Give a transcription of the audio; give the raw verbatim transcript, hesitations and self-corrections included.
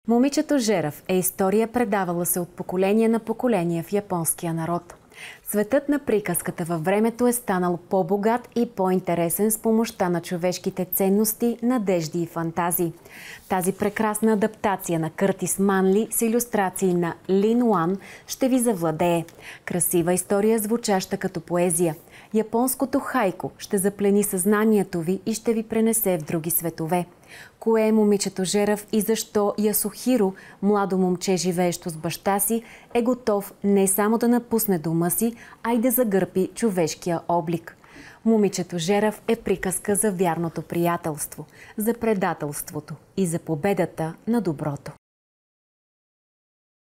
Момичето Жерав е история, предавала се от поколение на поколение в японския народ. Светът на приказката във времето е станал по-богат и по-интересен с помощта на човешките ценности, надежди и фантазии. Тази прекрасна адаптация на Къртис Манли с илюстрации на Лин Уан ще ви завладее. Красива история, звучаща като поезия. Японското хайко ще заплени съзнанието ви и ще ви пренесе в други светове. Кое е момичето Жерав и защо Ясухиро, младо момче, живеещо с баща си, е готов не само да напусне дома си, а и да загърби човешкия облик? Момичето Жерав е приказка за вярното приятелство, за предателството и за победата на доброто.